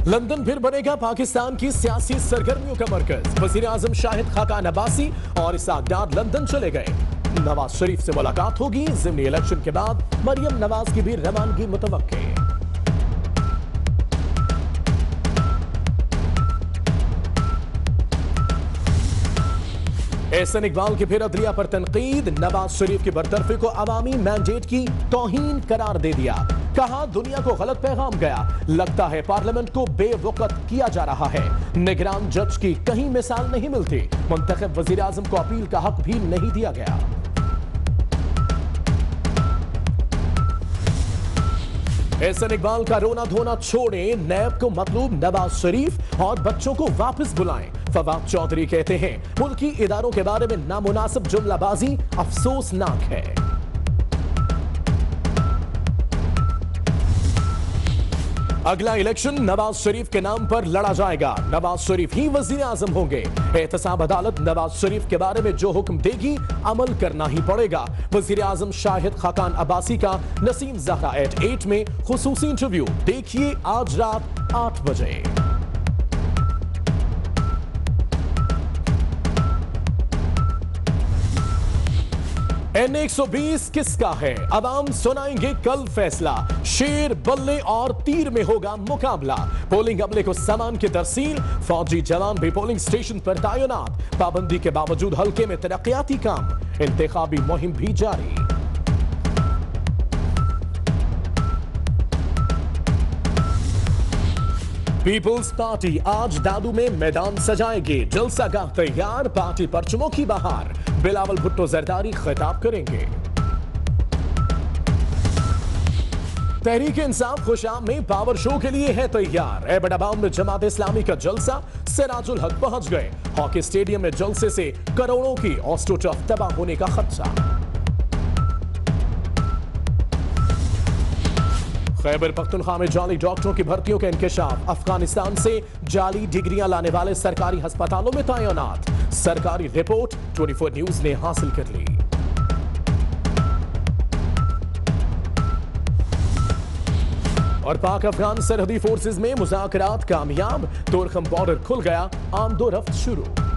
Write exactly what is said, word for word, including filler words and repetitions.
London फिर बनेगा पाकिस्तान की सियासी सरगर्मियों का मरकज। वजीर आजम शाहिद खाकान अब्बासी और इसहाक डार लंदन चले गए। नवाज शरीफ से मुलाकात होगी। ज़िमनी इलेक्शन के बाद मरियम नवाज की भी रवानगी मुतवक्के। एहसन इकबाल की फिर अदलिया पर तनकीद। नवाज शरीफ की बरतरफी को अवामी मैंडेट की तौहीन करार दे दिया। कहा दुनिया को गलत पैगाम गया। लगता है पार्लियामेंट को बेवकत किया जा रहा है। निगरान जज की कहीं मिसाल नहीं मिलती। मुंतखब वजीर आजम को अपील का हक भी नहीं दिया गया। एहसन इकबाल का रोना धोना छोड़े, नैब को मतलूब नवाज शरीफ और बच्चों को वापस बुलाएं। फवाद चौधरी कहते हैं मुल्की इदारों के बारे में नामुनासिब जुमलाबाजी अफसोसनाक है। अगला इलेक्शन नवाज शरीफ के नाम पर लड़ा जाएगा। नवाज शरीफ ही वजीर आजम होंगे। एहतसाब अदालत नवाज शरीफ के बारे में जो हुक्म देगी अमल करना ही पड़ेगा। वजीर आजम शाहिद खाकान अब्बासी का नसीम ज़हरा एट एट में खुसूसी इंटरव्यू देखिए आज रात आठ बजे। एन एक सौ बीस किसका है? अवाम सुनाएंगे कल फैसला। शेर, बल्ले और तीर में होगा मुकाबला। पोलिंग अमले को सामान की तरसील। फौजी जवान भी पोलिंग स्टेशन पर तैनात। पाबंदी के बावजूद हल्के में तरक्याती काम। इंतखाबी मुहिम भी जारी। पीपुल्स पार्टी आज दादू में मैदान सजाएगी। जलसा गाह तैयार, पार्टी परचमों की बहार। बिलावल भुट्टो जरदारी खिताब करेंगे। तहरीक इंसाफ खुशाम में पावर शो के लिए है तैयार। एबटाबाद में जमात इस्लामी का जलसा। सिराजुल हक पहुंच गए। हॉकी स्टेडियम में जलसे से करोड़ों की ऑस्ट्रोटर्फ तबाह होने का खदशा। खैबर पख्तूनख्वा में जाली डॉक्टरों की भर्तियों का इंकशाफ। अफगानिस्तान से जाली डिग्रियां लाने वाले सरकारी अस्पतालों में तैनात। सरकारी रिपोर्ट चौबीस न्यूज ने हासिल कर ली। और पाक अफगान सरहदी फोर्सेस में मुज़ाकरात कामयाब। तोरखम बॉर्डर खुल गया। आमदोरफ्त शुरू।